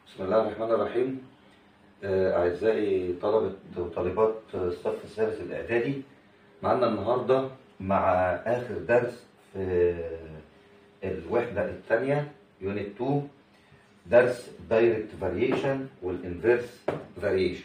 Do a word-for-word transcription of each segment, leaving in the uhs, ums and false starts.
بسم الله الرحمن الرحيم. آه، أعزائي طلبة وطالبات الصف الثالث الإعدادي، معنا النهاردة مع آخر درس في الوحدة الثانية يونت اتنين، درس دايركت فاريشن والانفيرس فاريشن.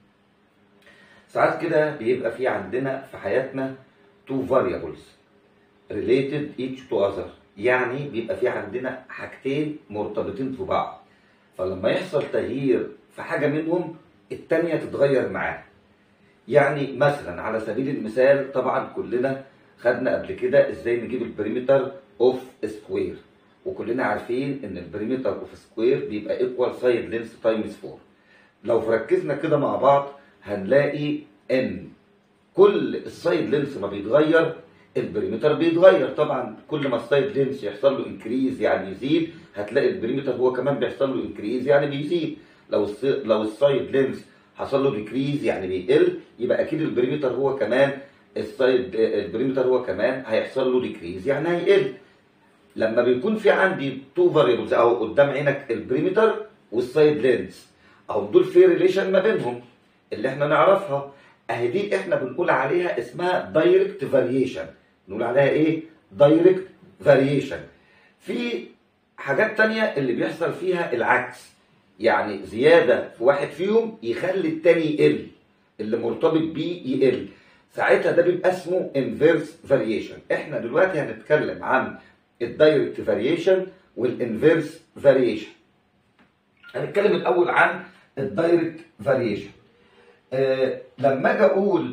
ساعات كده بيبقى في عندنا في حياتنا two variables related each to other، يعني بيبقى في عندنا حاجتين مرتبطين في بعض، فلما يحصل تغيير في حاجة منهم التانية تتغير معاه. يعني مثلا على سبيل المثال، طبعا كلنا خدنا قبل كده ازاي نجيب البريمتر اوف سكوير، وكلنا عارفين ان البريمتر اوف سكوير بيبقى ايكوال سايد لينس تايمز فور. لو ركزنا كده مع بعض هنلاقي ان كل السايد لينس ما بيتغير البريمتر بيتغير. طبعا كل ما السايد لينس يحصل له انكريز يعني يزيد، هتلاقي البريمتر هو كمان بيحصل له انكريز يعني بيزيد. لو لو السايد لينس حصل له ديكريز يعني بيقل، يبقى اكيد البريمتر هو كمان السايد البريمتر هو كمان هيحصل له ديكريز يعني هيقل. لما بيكون في عندي تو فاريبلز او قدام عينك البريمتر والسايد لينس، او دول في ريليشن ما بينهم اللي احنا نعرفها، اهي دي احنا بنقول عليها اسمها دايركت فاريشن. نقول عليها ايه؟ دايركت فاريشن. في حاجات تانية اللي بيحصل فيها العكس، يعني زيادة في واحد فيهم يخلي التاني يقل، اللي مرتبط بيه يقل، ساعتها ده بيبقى اسمه انفيرس فاريشن. احنا دلوقتي هنتكلم عن الدايركت فاريشن والانفيرس فاريشن. هنتكلم الاول عن الدايركت فاريشن. آه لما اجي اقول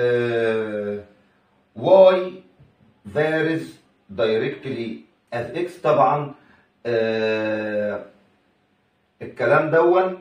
آه y varies directly as x، طبعا آه الكلام دون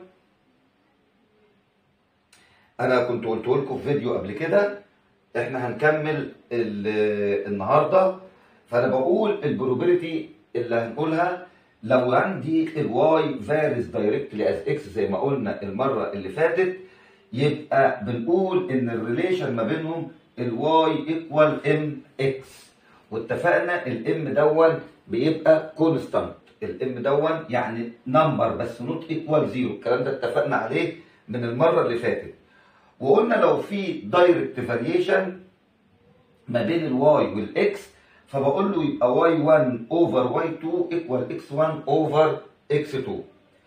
انا كنت قلته لكم في فيديو قبل كده. احنا هنكمل النهارده، فانا بقول البروبابيلتي اللي هنقولها لو عندي الواي فاريز دايركتلي از اكس زي ما قلنا المره اللي فاتت، يبقى بنقول ان الريليشن ما بينهم الواي ايكوال ام اكس، واتفقنا الام دون بيبقى كونستانت. الام دون يعني نمبر بس نوت ايكوال زيرو، الكلام ده اتفقنا عليه من المره اللي فاتت. وقلنا لو في دايركت فاريشن ما بين الواي والاكس، فبقول له يبقى واي واحد اوفر واي اتنين ايكوال اكس واحد اوفر اكس اتنين.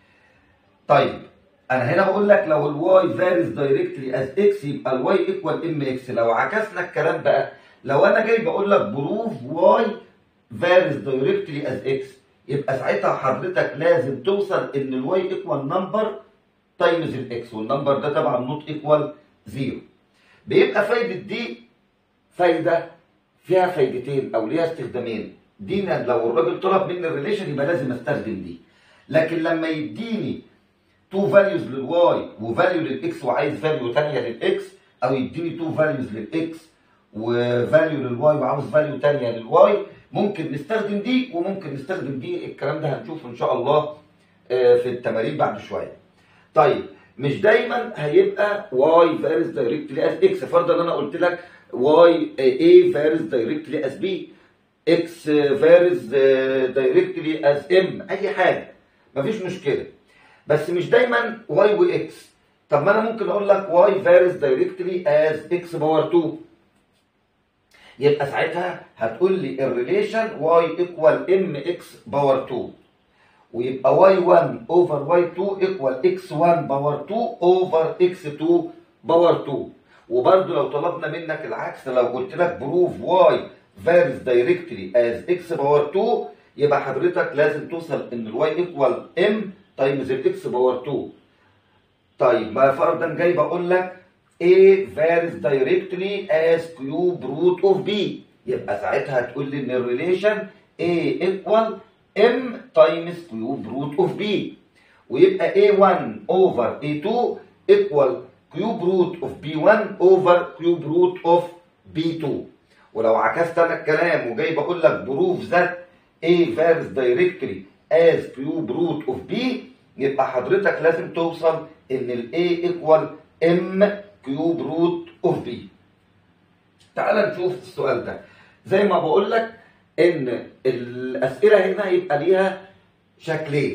طيب انا هنا بقول لك لو الواي فاريز دايركتلي از اكس يبقى الواي ايكوال ام اكس. لو عكسنا الكلام بقى، لو انا جاي بقول لك بروف واي فاريز دايركتلي از اكس، يبقى ساعتها حضرتك لازم توصل ان الواي ايكوال نمبر تايمز الاكس، والنمبر ده طبعا نوت ايكوال زيرو. بيبقى فايده دي فايده فيها فايدتين او ليها استخدامين. دي لو الراجل طلب مني الريليشن يبقى لازم استخدم دي، لكن لما يديني تو فاليوز للواي وفاليو للاكس وعايز فاليو ثانيه للاكس، او يديني تو فاليوز للاكس وفاليو للواي وعاوز فاليو ثانيه للواي، ممكن نستخدم دي وممكن نستخدم دي. الكلام ده هنشوفه ان شاء الله في التمارين بعد شويه. طيب مش دايما هيبقى واي فاريز دايركتلي از اكس. فرضا انا قلت لك واي اي فاريز دايركتلي از بي، اكس فاريز دايركتلي از ام، اي حاجه مفيش مشكله، بس مش دايما واي واكس. طب ما انا ممكن اقول لك واي فاريز دايركتلي از اكس باور اتنين، يبقى ساعتها هتقول لي الريليشن واي ايكوال ام اكس باور اتنين، ويبقى واي واحد اوفر واي اتنين ايكوال اكس واحد باور اتنين اوفر اكس اتنين باور اتنين. وبرده لو طلبنا منك العكس، لو قلت لك بروف واي فاريز دايركتلي از اكس باور اتنين، يبقى حضرتك لازم توصل ان الواي ايكوال ام تايمز الاكس باور اتنين. طيب ما فرضا جاي بقول لك A varies directly as cube root of B، يبقى ساعتها هتقول لي ان الريليشن A equal M times cube root of B، ويبقى A واحد over A اتنين equal cube root of B واحد over cube root of B اتنين. ولو عكست انا الكلام وجاي بقول لك بروف ذات A varies directly as cube root of B، يبقى حضرتك لازم توصل ان ال A equal M كيوب روت اوف بي. تعال نشوف السؤال ده. زي ما بقول لك ان الاسئله هنا هيبقى ليها شكلين،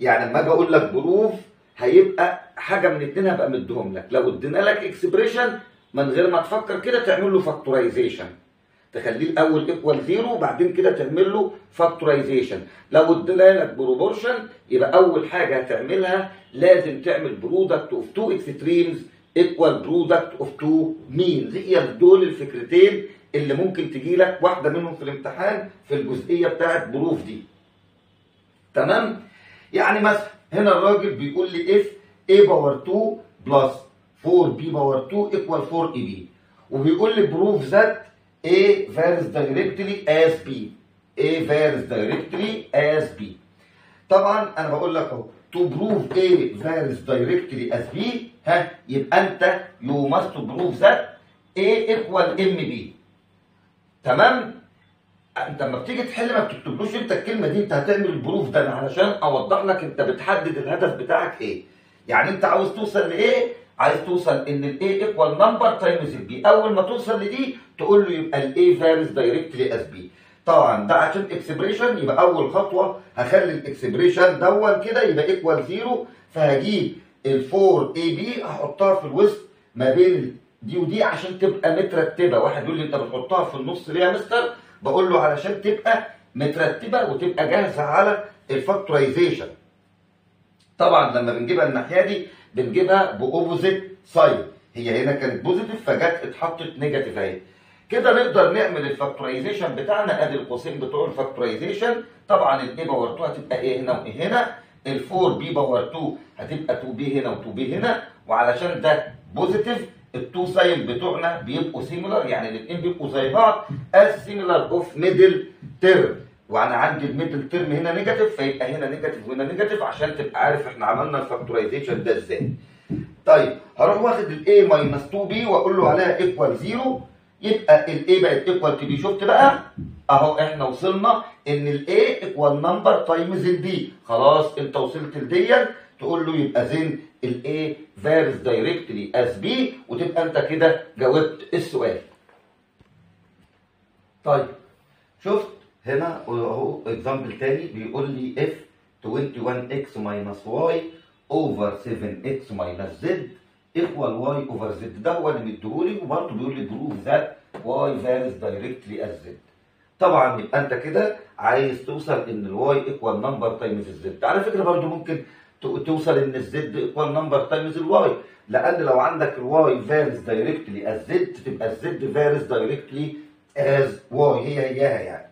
يعني لما اجي اقول لك بروف هيبقى حاجه من اتنين هبقى مديهم لك. لو ادينا لك اكسبريشن من غير ما تفكر كده تعمل له فاكتورايزيشن، تخليه الاول ايكوال زيرو وبعدين كده تعمل له فاكتورايزيشن. لو ادينا لك بروبورشن يبقى اول حاجه هتعملها لازم تعمل برودكت اوف تو اكستريمز ايكوال برودكت اوف تو مينز. هي دول الفكرتين اللي ممكن تجي لك واحده منهم في الامتحان في الجزئيه بتاعت بروف دي. تمام؟ يعني مثلا هنا الراجل بيقول لي اف a باور اتنين بلس فور بي باور اتنين ايكوال فور اي بي، وبيقول لي بروف ذات A varies directly as B. A varies directly as B. طبعا انا بقول لك اهو to prove A varies directly as B، ها يبقى انت you must prove that A equal إم بي. تمام؟ انت لما بتيجي تحل ما بتكتبلوش انت الكلمه دي، انت هتعمل البروف ده علشان اوضح لك انت بتحدد الهدف بتاعك ايه. يعني انت عاوز توصل لايه؟ عايز توصل ان الاي ايكوال نمبر تايمز البي. اول ما توصل لدي تقول له يبقى الاي فاريز دايركتلي از بي. طبعا ده عشان اكسبريشن يبقى اول خطوه هخلي الاكسبريشن دون كده يبقى ايكوال زيرو، فهجيب ال فور اي بي احطها في الوسط ما بين دي ودي عشان تبقى مترتبه. واحد يقول لي انت بتحطها في النص ليه يا مستر؟ بقول له علشان تبقى مترتبه وتبقى جاهزه على الفاكتورايزيشن. طبعا لما بنجيبها الناحيه دي بنجيبها باوبوزيت سايد، هي هنا كانت بوزيتيف فجت اتحطت نيجاتيف اهي. كده نقدر نعمل الفاكتورايزيشن بتاعنا. ادي القوسين بتوع الفاكتورايزيشن. طبعا الاي باور اتنين هتبقى ايه هنا وايه هنا، ال فور بي باور اتنين هتبقى اتنين بي هنا و2 بي هنا، وعلشان ده بوزيتيف التو ساين بتوعنا بيبقوا سيميلر، يعني الاثنين بيبقوا زي بعض از سيميلر اوف ميدل تيرم. وانا عندي الميدل تيرم هنا نيجاتيف فيبقى هنا نيجاتيف وهنا نيجاتيف عشان تبقى عارف احنا عملنا الفاكتورايزيشن ده ازاي. طيب هروح واخد الاي ماينس اتنين بي واقول له عليها ايكوال زيرو، يبقى الاي بقت ايكوال تو بي. شفت بقى اهو احنا وصلنا ان الاي ايكوال نمبر تايمز البي. خلاص انت وصلت لديا تقول له يبقى زين الاي فاريز دايركتلي از بي، وتبقى انت كده جاوبت السؤال. طيب شفت هنا اهو اكزامبل تاني بيقول لي اف واحد وعشرين اكس ماينس واي اوفر سبعة اكس ماينس زد ايكوال واي اوفر زد. ده هو اللي مديهولي وبرضه بيقول لي بروف ذات واي فاريز دايركتلي از زد. طبعا يبقى انت كده عايز توصل ان الواي ايكوال نمبر تايمز الزد. على فكره برضه ممكن توصل ان الزد ايكوال نمبر تايمز الواي، لان لو عندك الواي فاريز دايركتلي از زد تبقى الزد فاريز دايركتلي از واي، هي هياها يعني.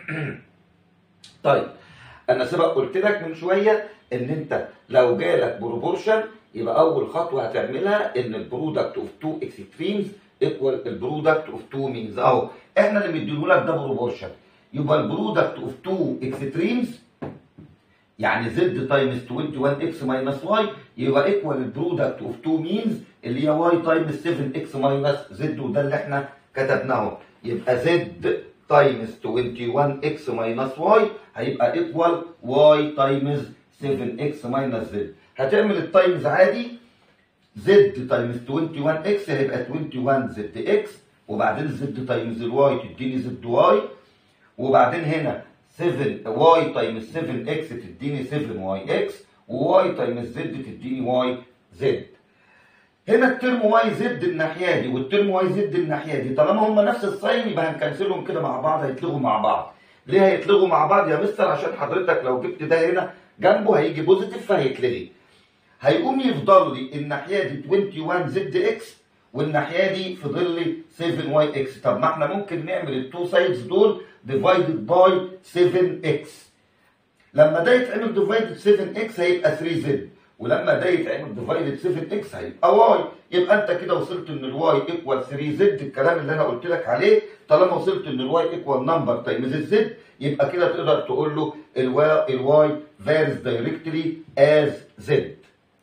طيب انا سبق قلت لك من شويه ان انت لو جالك بروبورشن يبقى اول خطوه هتعملها ان البرودكت اوف تو اكستريمز ايكوال البرودكت اوف تو مينز. اهو احنا اللي مديهولك ده بروبورشن، يبقى البرودكت اوف تو اكستريمز يعني زد تايمز واحد وعشرين اكس ماينس واي يبقى ايكوال البرودكت اوف تو مينز اللي هي واي تايمز سبعة اكس ماينس زد، وده اللي احنا كتبناه. يبقى زد تايمز واحد وعشرين اكس ماينس واي هيبقى ايكوال واي تايمز سبعة اكس ماينس زد. هتعمل التايمز عادي، زد تايمز واحد وعشرين اكس هيبقى واحد وعشرين زد اكس، وبعدين زد تايمز الواي تديني زد واي، وبعدين هنا سبعة واي تايمز سبعة اكس تديني سبعة واي اكس، وواي تايمز زد تديني واي زد. هنا الترم واي زد الناحيه دي والترم واي زد الناحيه دي، طالما هم نفس الساين يبقى هنكنسلهم كده مع بعض، هيتلغوا مع بعض. ليه هيتلغوا مع بعض يا مستر؟ عشان حضرتك لو جبت ده هنا جنبه هيجي بوزيتيف فهيتلغي. هيقوم يفضل لي الناحيه دي واحد وعشرين زد اكس والناحيه دي فضل لي سبعة واي اكس. طب ما احنا ممكن نعمل التو سايدز دول ديفايدد باي سبعة اكس. لما ده يتعمل ديفايدد سبعة اكس هيبقى تلاتة زد، ولما ده يتعمل ديفايدد سبعة اكس هيبقى واي. يبقى انت كده وصلت ان الواي ايكوال تلاتة زد، الكلام اللي انا قلت لك عليه. طالما وصلت ان الواي ايكوال نمبر تايمز الزد يبقى كده تقدر تقول له الواي الواي فاريز دايركتلي از زد.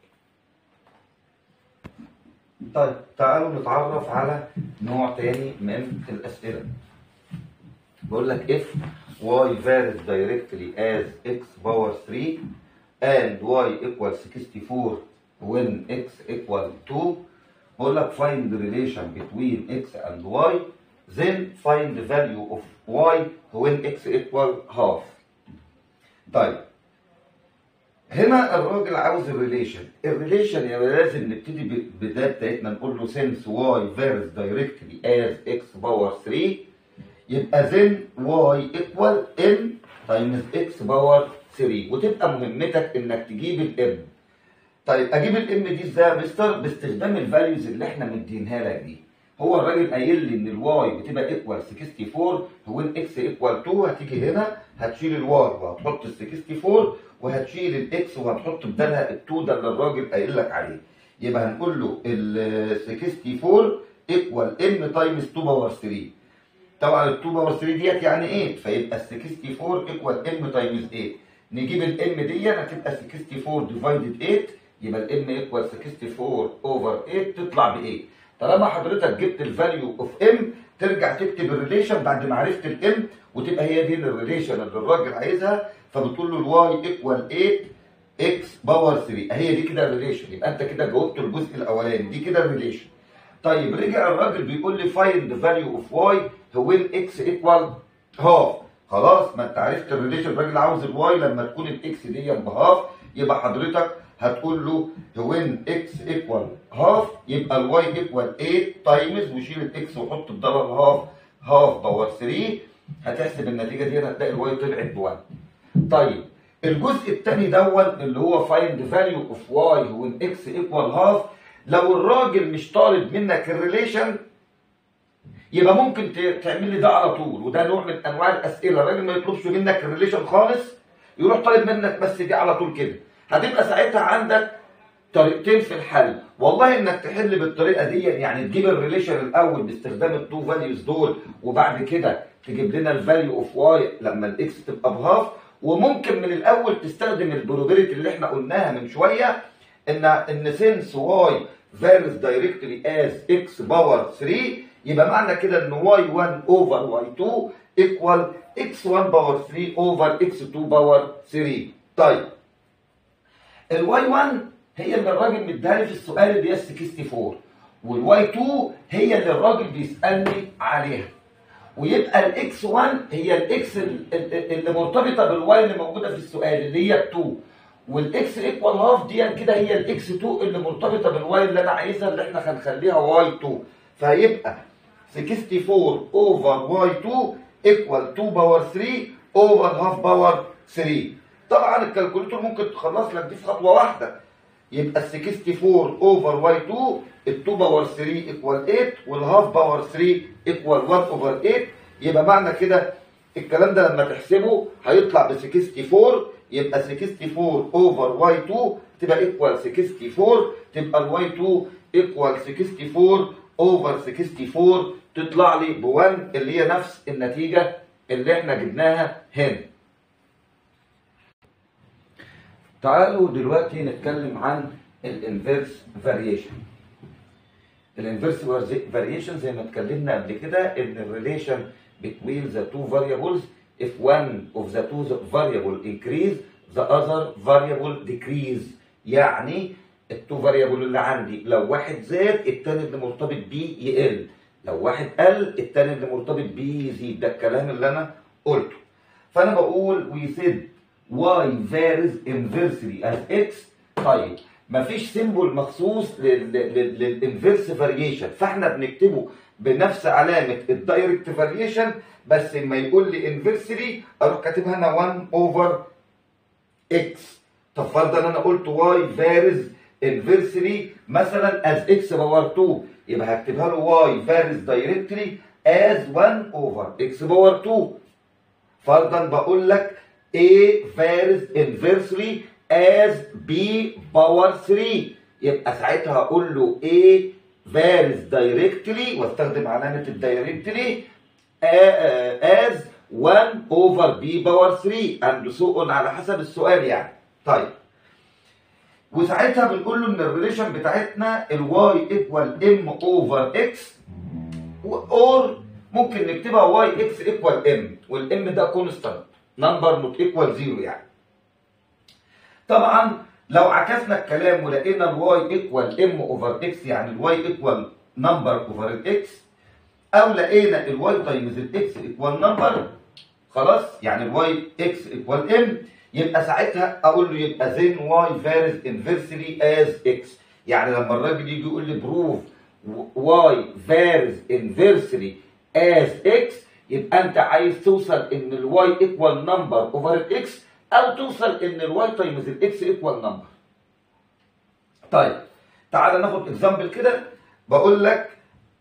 طيب تعالوا نتعرف على نوع تاني من الاسئله. بقول لك if y varies directly as x power three and y equals sixty-four when x equal two. بقول لك find the relation between x and y, then find the value of y when x equal half. طيب هنا الراجل عاوز الريليشن، الريليشن يبقى لازم نبتدي بالبدايه بتاعتنا نقول له since y varies directly as x باور ثلاثة، يبقى then y equal m times x باور ثلاثة، وتبقى مهمتك انك تجيب الام. طيب اجيب الام دي ازاي يا مستر؟ باستخدام الفاليوز اللي احنا مدينها لك دي. هو الراجل قايل لي ان الواي بتبقى ايكوال أربعة وستين، هو الاكس ايكوال اتنين، هتيجي هنا هتشيل الواي وهتحط ال أربعة وستين وهتشيل الاكس وهتحط بدالها ال2 ده اللي الراجل قايل لك عليه. يبقى هنقول له ال أربعة وستين ايكوال ام تايمز اتنين باور ثلاثة. طبعا ال اتنين باور ثلاثة ديت يعني تمانية، فيبقى ال أربعة وستين ايكوال ام تايمز تمانية. نجيب الام دي هتبقى أربعة وستين ديفايدد تمانية، يبقى الام ايكوال أربعة وستين اوفر تمانية تطلع ب تمانية. طالما حضرتك جبت الفاليو اوف ام ترجع تكتب الريليشن بعد ما عرفت الام، وتبقى هي دي الريليشن اللي الراجل عايزها. فبتقول له الواي ايكوال تمانية اكس باور ثلاثة، هي دي كده الريليشن. يبقى انت كده جاوبت الجزء الاولاني، دي كده الريليشن. طيب رجع الراجل بيقول لي فايند فاليو اوف واي وين اكس ايكوال هاف. خلاص ما انت عرفت الريليشن، الراجل عاوز الواي لما تكون الاكس دي بهاف، يبقى حضرتك هتقول له وين اكس ايكوال هاف، يبقى الواي ايكوال تمانية تايمز وشيل الاكس وحط بدل الهاف هاف باور ثلاثة. هتحسب النتيجه دي هتلاقي الواي طلعت ب واحد. طيب الجزء الثاني دوت اللي هو فايند فاليو اوف واي وين اكس ايكوال هاف، لو الراجل مش طالب منك الريليشن يبقى ممكن تعمل لي ده على طول، وده نوع من انواع الاسئله. الراجل ما يطلبش منك الريليشن خالص، يروح طالب منك بس دي على طول كده. هتبقى ساعتها عندك طريقتين في الحل، والله انك تحل بالطريقه دي، يعني تجيب الريليشن الاول باستخدام التو فاليوز دول، وبعد كده تجيب لنا الفاليو اوف واي لما الاكس تبقى بهاف. وممكن من الاول تستخدم البروبابيلتي اللي احنا قلناها من شويه، ان ان سينس واي فاريز دايركتلي از اكس باور ثلاثة، يبقى معنى كده ان واي واحد اوفر واي اتنين ايكوال اكس واحد باور ثلاثة اوفر اكس اتنين باور ثلاثة. طيب الواي واحد هي اللي الراجل مديها لي في السؤال اللي هي ال اربعة وستين، والواي اتنين هي اللي الراجل بيسالني عليها، ويبقى الاكس واحد هي الاكس اللي مرتبطه بالواي اللي موجوده في السؤال اللي هي اتنين، والاكس ايكوال هاف دي كده هي الاكس اتنين اللي مرتبطه بالواي اللي انا عايزها اللي احنا هنخليها واي اتنين. فهيبقى اربعة وستين اوفر واي اتنين ايكوال اتنين باور ثلاثة اوفر هاف باور ثلاثة. طبعا الكالكوليتور ممكن تخلص لك دي في خطوه واحده، يبقى ال اربعة وستين اوفر واي اتنين اتنين باور ثلاثة ايكوال تمانية، والهاف باور ثلاثة ايكوال واحد اوفر تمانية. يبقى معنى كده الكلام ده لما تحسبه هيطلع ب اربعة وستين، يبقى اربعة وستين اوفر واي اتنين تبقى ايكوال اربعة وستين، تبقى الواي اتنين ايكوال اربعة وستين اوفر اربعة وستين، تطلع لي ب واحد اللي هي نفس النتيجه اللي احنا جبناها هنا. تعالوا دلوقتي نتكلم عن الانفيرس فاريشن. الانفيرس فاريشن زي ما اتكلمنا قبل كده ان الريليشن between the two variables if one of the two variable increase the other variable decrease. يعني التو فاريبل اللي عندي لو واحد زاد التاني اللي مرتبط بيه يقل، لو واحد قل التاني اللي مرتبط بيه يزيد. ده الكلام اللي انا قلته. فانا بقول we said y varies inversely as x. طيب مفيش سيمبل مخصوص للانفيرس فاريشن، فاحنا بنكتبه بنفس علامه الدايركت فاريشن، بس لما يقول لي انفيرسلي اروح كاتبها انا واحد اوفر اكس. طب فرضا انا قلت y varies inversely مثلا as x باور اتنين، يبقى هكتبها له y varies directly as واحد اوفر x باور اتنين. فرضا بقول لك A varies inversely as B باور ثلاثة، يبقى ساعتها هقول له A varies directly واستخدم علامة الدايركتلي as واحد over B باور ثلاثة and so on على حسب السؤال يعني. طيب وساعتها بنقول له ان الريليشن بتاعتنا الواي ايكوال ام اوفر اكس، اور ممكن نكتبها واي اكس ايكوال ام، والام ده كونستانت نمبر نوت ايكوال زيرو يعني. طبعا لو عكسنا الكلام ولقينا الواي ايكوال ام اوفر اكس يعني الواي ايكوال نمبر اوفر الاكس، او لقينا الواي تايمز الاكس ايكوال نمبر، خلاص يعني الواي اكس ايكوال ام، يبقى ساعتها اقول له يبقى then y varies inversely as x. يعني لما الراجل يجي يقول لي prove y varies inversely as x، يبقى انت عايز توصل ان الواي ايكوال نمبر اوفر الاكس، او توصل ان الواي تايمز الاكس ايكوال نمبر. طيب تعالى ناخد اكزامبل كده. بقول لك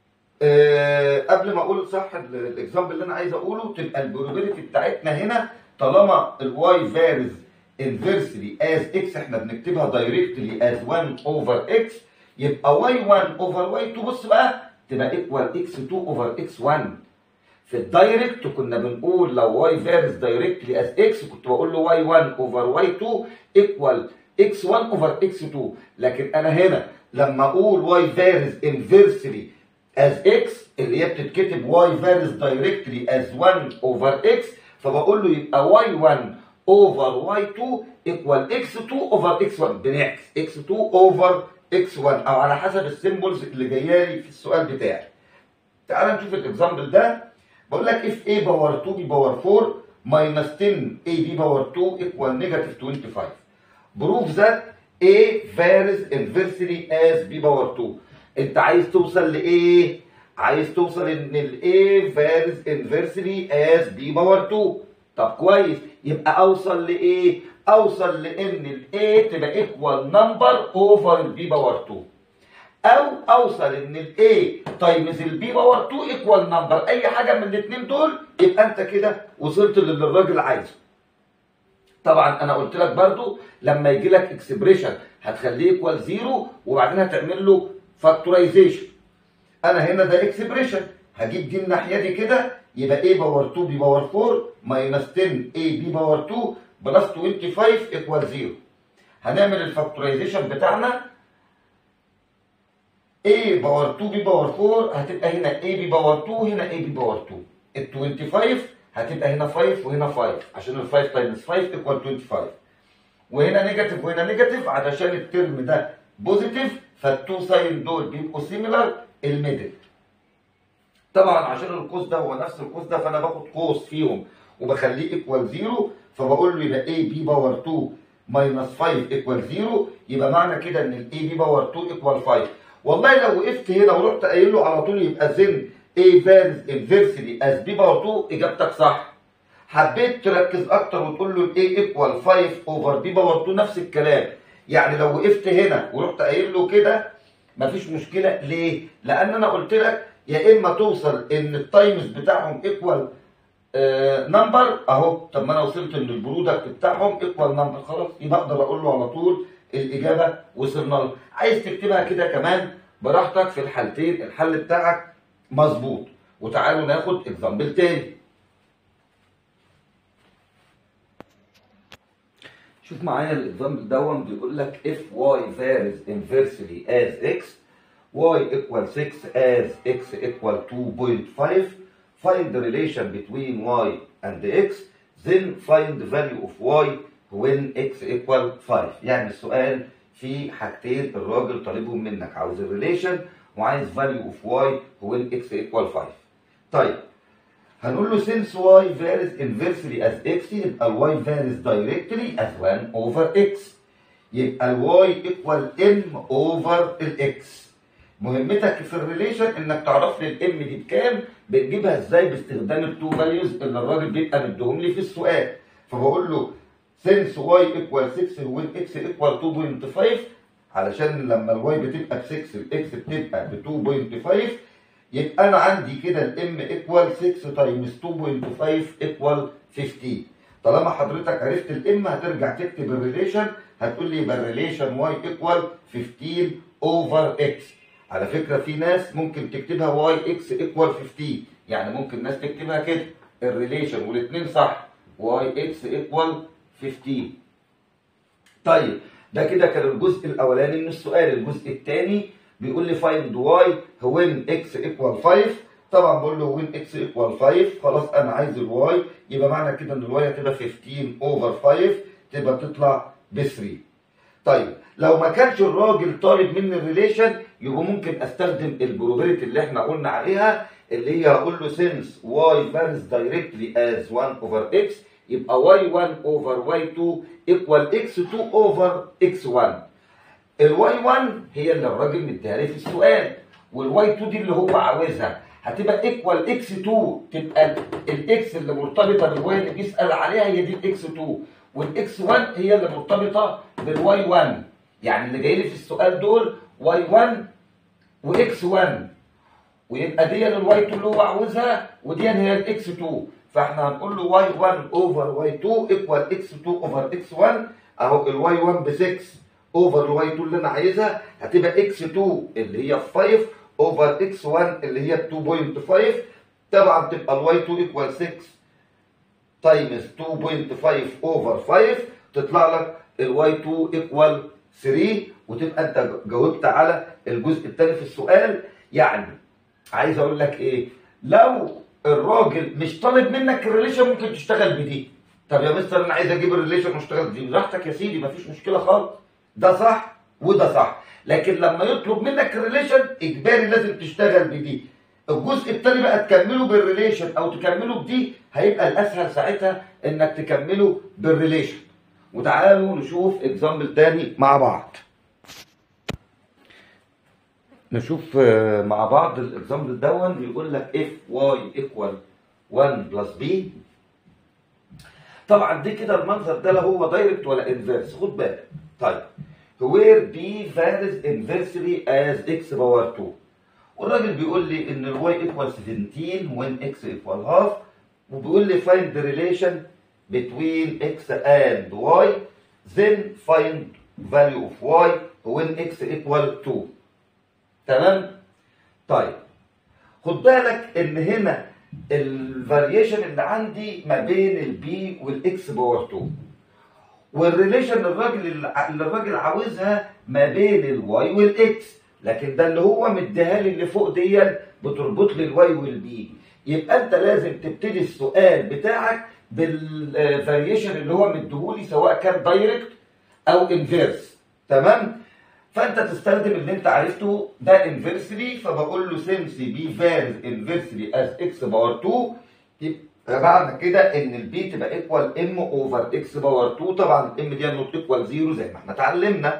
آه قبل ما اقول صح الاكزامبل اللي انا عايز اقوله، تبقى البروبابيلتي بتاعتنا هنا طالما الواي فاريز انفيرسلي از اكس احنا بنكتبها دايركتلي از واحد اوفر اكس، يبقى واي واحد اوفر واي اتنين بص بقى تبقى ايكوال اكس اتنين اوفر اكس واحد. في الدايركت كنا بنقول لو واي فاريز دايركتلي از اكس كنت بقول له واي واحد اوفر واي اتنين ايكوال اكس واحد اوفر اكس اتنين، لكن انا هنا لما اقول واي فاريز انفيرسلي از اكس اللي هي بتتكتب واي فاريز دايركتلي از واحد اوفر اكس، فبقول له يبقى واي واحد اوفر واي اتنين ايكوال اكس اتنين اوفر اكس واحد، بنعكس اكس اتنين اوفر اكس واحد او على حسب السيمبلز اللي جايه لي في السؤال بتاعي. تعال نشوف الاكزامبل ده. بقول لك if a باور اتنين b باور اربعة minus ten a b باور اتنين equal negative خمسة وعشرين. prove that a varies inversely as b باور اتنين. انت عايز توصل لايه؟ عايز توصل ان ال a varies inversely as b باور اتنين. طب كويس، يبقى اوصل لايه؟ اوصل لان ال a تبقى equal number over ال b باور اتنين، او اوصل ان ال A تايمز ال B باور اتنين ايكوال نمبر. اي حاجه من الاثنين دول يبقى انت كده وصلت للي الراجل عايزه. طبعا انا قلت لك برضو لما يجي لك اكسبريشن هتخليه ايكوال زيرو وبعدين هتعمل له فاكتورايزيشن. انا هنا ده اكسبريشن، هجيب دي الناحيه دي كده يبقى A باور اتنين B باور اربعة ماينس عشرة A B باور اتنين بلس خمسة وعشرين ايكوال زيرو. هنعمل الفاكتورايزيشن بتاعنا A باور اتنين B باور اربعة هتبقى هنا A B باور اتنين هنا A B باور اتنين. ال خمسة وعشرين هتبقى هنا خمسة وهنا خمسة عشان ال خمسة تايمز خمسة ايكوال خمسة وعشرين. وهنا نيجاتيف وهنا نيجاتيف علشان الترم ده بوزيتيف، فالتو ساين دول بيبقوا سيميلر الميدل. طبعا عشان القوس ده هو نفس القوس ده فانا باخد قوس فيهم وبخليه ايكوال زيرو، فبقول له يبقى A B باور اتنين ماينس خمسة ايكوال زيرو، يبقى معنى كده ان ال A B باور اتنين ايكوال خمسة. والله لو وقفت هنا ورحت قايل له على طول يبقى زن A varies inversely as B باور اتنين، اجابتك صح. حبيت تركز اكتر وتقول له A ايكوال خمسة اوفر B باور اتنين نفس الكلام. يعني لو وقفت هنا ورحت قايل له كده مفيش مشكله. ليه؟ لان انا قلت لك يا اما توصل ان التايمز بتاعهم ايكوال نمبر اهو. طب ما انا وصلت ان البرودكت بتاعهم ايكوال نمبر، خلاص يبقى اقدر اقول له على طول الاجابه وصلنا له. عايز تكتبها كده كمان براحتك في الحالتين، الحل بتاعك مظبوط. وتعالوا ناخد اكزامبل تاني. شوف معايا الاكزامبل دون بيقول لك if y varies inversely as x y equals six as x equal two point five, find the relation between y and x, then find the value of y when x equal five. يعني السؤال في حاجتين الراجل طالبهم منك، عاوز الريليشن وعايز value of y when x equal five. طيب هنقول له since y varies inversely as x يبقى ال y varies directly as one over x، يبقى ال y equal m over ال x. مهمتك في الريليشن انك تعرف لي الام دي بكام، بتجيبها ازاي باستخدام التو فاليوز اللي الراجل بيبقى مديهم لي في السؤال. فبقول له since y equal six when x equal two point five، علشان لما الواي بتبقى ب ستة الاكس بتبقى ب اتنين فاصلة خمسة، يبقى انا عندي كده الام ايكوال ستة تايمز اتنين فاصلة خمسة ايكوال خمستاشر. طالما حضرتك عرفت الام هترجع تكتب الريليشن، هتقول لي يبقى الريليشن واي ايكوال خمستاشر اوفر اكس. على فكره في ناس ممكن تكتبها واي اكس ايكوال خمستاشر، يعني ممكن ناس تكتبها كده الريليشن والاثنين صح، واي اكس ايكوال خمستاشر. طيب ده كده كان الجزء الاولاني من السؤال. الجزء الثاني بيقول لي فايند واي وين اكس ايكوال خمسة. طبعا بقول له وين اكس ايكوال خمسة، خلاص انا عايز الواي، يبقى معنى كده ان الواي هتبقى خمستاشر اوفر خمسة، تبقى تطلع ب ثلاثة. طيب لو ما كانش الراجل طالب مني الريليشن يبقى ممكن استخدم البروبابيلتي اللي احنا قلنا عليها، اللي هي هقول له since y varies directly as one over x يبقى واي واحد اوفر واي اتنين ايكوال اكس اتنين اوفر اكس واحد. الواي واحد هي اللي الراجل مديها لي في السؤال، والواي اتنين دي اللي هو عاوزها، هتبقى ايكوال اكس اتنين، تبقى الاكس اللي مرتبطه بالواي اللي بيسال عليها هي دي الاكس اتنين، والاكس واحد هي اللي مرتبطه بالواي واحد. يعني اللي جاي لي في السؤال دول واي واحد واكس واحد، ويبقى دي الواي اتنين اللي هو عاوزها ودي هي الاكس اتنين. فاحنا هنقول له واي واحد اوفر واي اتنين ايكوال اكس اتنين اوفر اكس واحد. اهو الواي واحد ب ستة اوفر الواي اتنين اللي انا عايزها، هتبقى اكس اتنين اللي هي خمسة اوفر اكس واحد اللي هي اتنين فاصلة خمسة. طبعا تبقى الواي اتنين ايكوال ستة تايمز اتنين فاصلة خمسة اوفر خمسة، تطلع لك الواي اتنين ايكوال تلاتة، وتبقى انت جاوبت على الجزء الثاني في السؤال. يعني عايز اقول لك ايه؟ لو الراجل مش طالب منك الريليشن ممكن تشتغل بدي. طب يا مستر انا عايز اجيب الريليشن واشتغل بدي، براحتك يا سيدي مفيش مشكله خالص، ده صح وده صح. لكن لما يطلب منك الريليشن اجباري لازم تشتغل بدي. الجزء الثاني بقى تكمله بالريليشن او تكمله بدي، هيبقى الاسهل ساعتها انك تكمله بالريليشن. وتعالوا نشوف اكزامبل تاني مع بعض. نشوف مع بعض الاكزامبل دون. بيقول لك اف واي ايكوال واحد بلس بي. طبعا دي كده المنظر ده لا هو دايركت ولا انفيرس، خد بالك. طيب where b varies inversely as x باور اتنين، والراجل بيقول لي ان الواي ايكوال سبعتاشر when x equal half، وبيقول لي find the relation between x and y then find value of y when x equal اتنين. تمام؟ طيب خد بالك ان هنا الفاريشن اللي عندي ما بين البي والاكس باور اتنين، والريليشن الراجل اللي الراجل عاوزها ما بين الواي والاكس، لكن ده اللي هو مديها لي اللي فوق دي بتربط لي الواي والبي. يبقى انت لازم تبتدي السؤال بتاعك بالفاريشن اللي هو مديهولي سواء كان دايركت او انفيرس. تمام؟ فانت تستخدم اللي انت عرفته ده انفيرسلي، فبقول له سينس بي فارز انفيرسلي از اكس باور اتنين، يبقى معنى كده ان البي تبقى ايكوال ام اوفر اكس باور اتنين. طبعا الام دي نوت ايكوال صفر زي ما احنا اتعلمنا.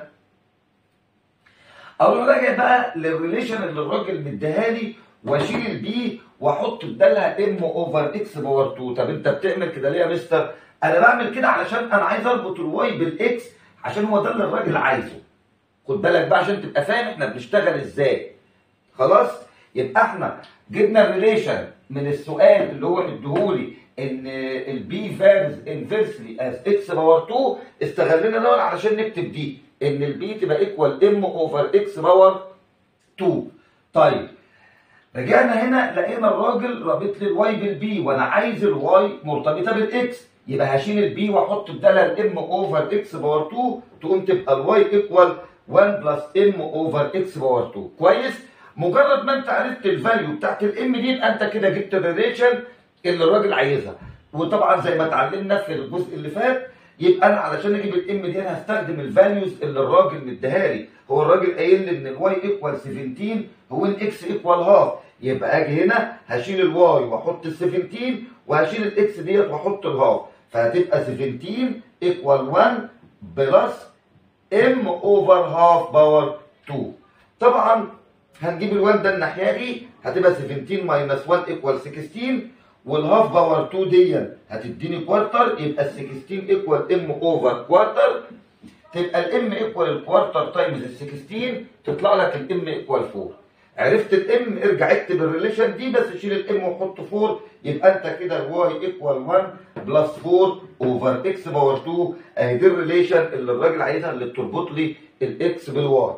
اقوم راجع بقى للريليشن اللي الراجل مديها لي واشيل البي واحط بدالها ام اوفر اكس باور اتنين. طب انت بتعمل كده ليه يا مستر؟ انا بعمل كده علشان انا عايز اربط الواي بالاكس، عشان هو ده اللي الراجل عايزه. خد بالك بقى عشان تبقى فاهم احنا بنشتغل ازاي. خلاص؟ يبقى احنا جبنا الريليشن من السؤال اللي هو مديهولي ان البي فارز انفيرسلي از اكس باور اتنين، استغلينا ده علشان نكتب دي ان البي تبقى ايكوال ام اوفر اكس باور اتنين. طيب رجعنا هنا لقينا الراجل رابط لي الواي بالبي، وانا عايز الواي مرتبطه بالاكس، يبقى هشيل البي واحط بدالها الام اوفر اكس باور اتنين، تقوم تبقى الواي ايكوال واحد بلس ام اوفر اكس باور اتنين. كويس؟ مجرد ما انت عرفت الفاليو بتاعت الام دي يبقى انت كده جبت الريليشن اللي الراجل عايزها. وطبعا زي ما اتعلمنا في الجزء اللي فات، يبقى انا علشان اجيب الام دي انا هستخدم الفاليوز اللي الراجل مديها لي. هو الراجل قايل لي ان الواي ايكوال سبعتاشر هو ان اكس ايكوال هاف، يبقى اجي هنا هشيل الواي واحط ال سبعتاشر وهشيل الاكس ديت واحط الهاف، فهتبقى سبعتاشر ايكوال واحد بلس ام اوفر هاف باور اتنين. طبعا هنجيب ال1 ده الناحيه دي، هتبقى سبعتاشر ماينس واحد ايكوال ستاشر، والهاف باور اتنين دي هتديني كوارتر، يبقى ال ستاشر ايكوال ام اوفر كوارتر، تبقى الام ايكوال الكوارتر تايمز ال ستاشر، تطلع لك الام ايكوال اربعة. عرفت الام ارجع اكتب الريليشن دي، بس شيل الام وحط اربعة، يبقى انت كده الواي ايكوال واحد بلس اربعة اوفر اكس باور اتنين. اهي دي الريليشن اللي الراجل عايزها اللي بتربط لي الاكس بالواي.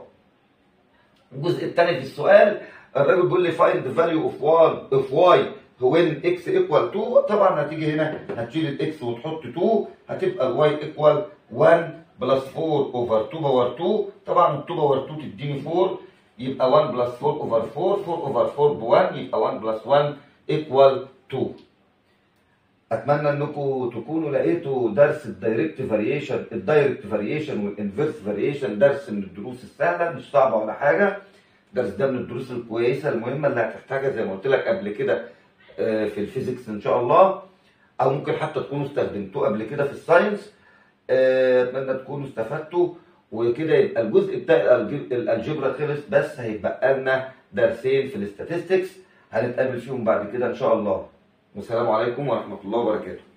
الجزء الثاني في السؤال الراجل بيقول لي فايند ذا فاليو اوف واي اوف واي وين اكس ايكوال اتنين. طبعا هتيجي هنا هتشيل الاكس وتحط اتنين، هتبقى الواي ايكوال واحد بلس اربعة اوفر اتنين باور اتنين. طبعا اتنين باور اتنين تديني اربعة، يبقى واحد بلس اربعة اوفر اربعة، اربعة اوفر اربعة ب واحد، يبقى واحد بلس واحد ايكوال اتنين. اتمنى انكم تكونوا لقيتوا درس الدايركت فاريشن الدايركت فاريشن والانفيرس فاريشن درس من الدروس السهله، مش صعبه ولا حاجه. الدرس ده من الدروس الكويسه المهمه اللي هتحتاجها زي ما قلت لك قبل كده في الفيزيكس ان شاء الله. او ممكن حتى تكونوا استخدمتوه قبل كده في الساينس. اتمنى تكونوا استفدتوا، وكده يبقى الجزء بتاع الالجبرا خلص، بس هيتبقى لنا درسين في الاستاتستكس هنتقابل فيهم بعد كده ان شاء الله. والسلام عليكم ورحمه الله وبركاته.